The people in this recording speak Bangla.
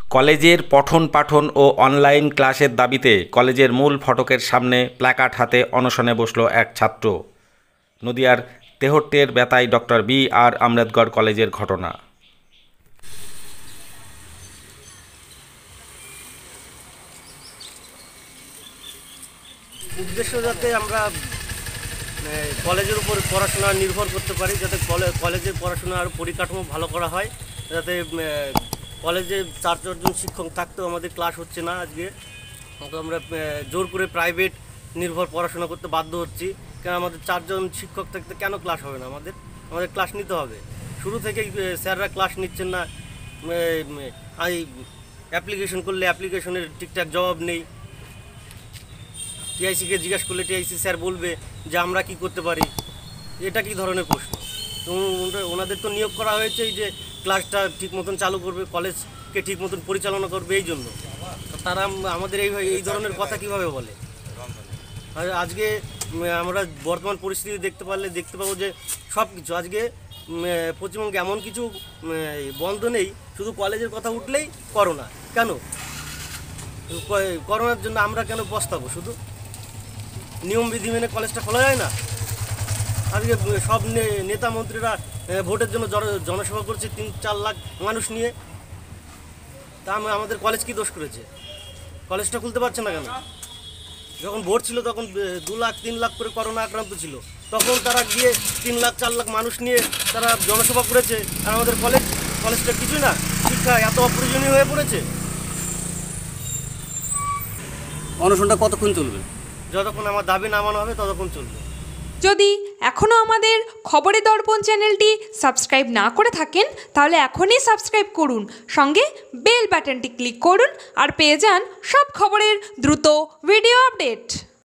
কলেজের পঠন পাঠন ও অনলাইন ক্লাসের দাবিতে কলেজের মূল ফটকের সামনে প্ল্যাকার্ড হাতে অনশনে বসল এক ছাত্র। নদিয়ার তেহট্টের বেতায় ডক্টর বি.আর. আম্বেদকর কলেজের ঘটনা। উদ্দেশ্য যাতে আমরা কলেজের উপর পড়াশোনা নির্ভর করতে পারি, যাতে কলেজের পড়াশোনা আরও পরিকাঠামো ভালো করা হয়, যাতে কলেজে 4-4 জন শিক্ষক থাকতেও আমাদের ক্লাস হচ্ছে না। আজকে আমরা জোর করে প্রাইভেট নির্ভর পড়াশোনা করতে বাধ্য হচ্ছি। কেন আমাদের 4 জন শিক্ষক থাকতে কেন ক্লাস হবে না? আমাদের ক্লাস নিতে হবে। শুরু থেকেই স্যাররা ক্লাস নিচ্ছেন না। অ্যাপ্লিকেশন করলে অ্যাপ্লিকেশনের ঠিকঠাক জবাব নেই। টিআইসিকে জিজ্ঞাসা করলে টিআইসি স্যার বলবে যে আমরা কি করতে পারি। এটা কি ধরনের প্রশ্ন? তো ওনাদের তো নিয়োগ করা হয়েছে যে ক্লাসটা ঠিক মতন চালু করবে, কলেজকে ঠিক মতন পরিচালনা করবে, এই জন্য তারা আমাদের এই ধরনের কথা কিভাবে বলে? আজকে আমরা বর্তমান পরিস্থিতি দেখতে পাবো যে সব কিছু আজকে পশ্চিমবঙ্গে এমন কিছু বন্ধ নেই, শুধু কলেজের কথা উঠলেই করোনা। কেন করোনার জন্য আমরা কেন পস্তাবো? শুধু নিয়মবিধি মেনে কলেজটা খোলা যায় না? আজকে সব নেতা মন্ত্রীরা ভোটের জন্য জনসভা করছে 3-4 লাখ মানুষ নিয়ে। তা আমাদের কলেজ কি দোষ করেছে? কলেজটা খুলতে পারছে না কেন? যখন ভোট ছিল তখন 2 লাখ 3 লাখ করে করোনা আক্রান্ত ছিল, তখন তারা গিয়ে 3 লাখ 4 লাখ মানুষ নিয়ে তারা জনসভা করেছে। আর আমাদের কলেজটা কিছুই না, শিক্ষা এত অপ্রয়োজনীয় হয়ে পড়েছে। অনশনটা কতক্ষণ চলবে? যতক্ষণ আমার দাবি নামানো হবে ততক্ষণ চলবে। যদি এখনও আমাদের খবরের দর্পণ চ্যানেলটি সাবস্ক্রাইব না করে থাকেন তাহলে এখনই সাবস্ক্রাইব করুন, সঙ্গে বেল বাটনটি ক্লিক করুন আর পেয়ে যান সব খবরের দ্রুত ভিডিও আপডেট।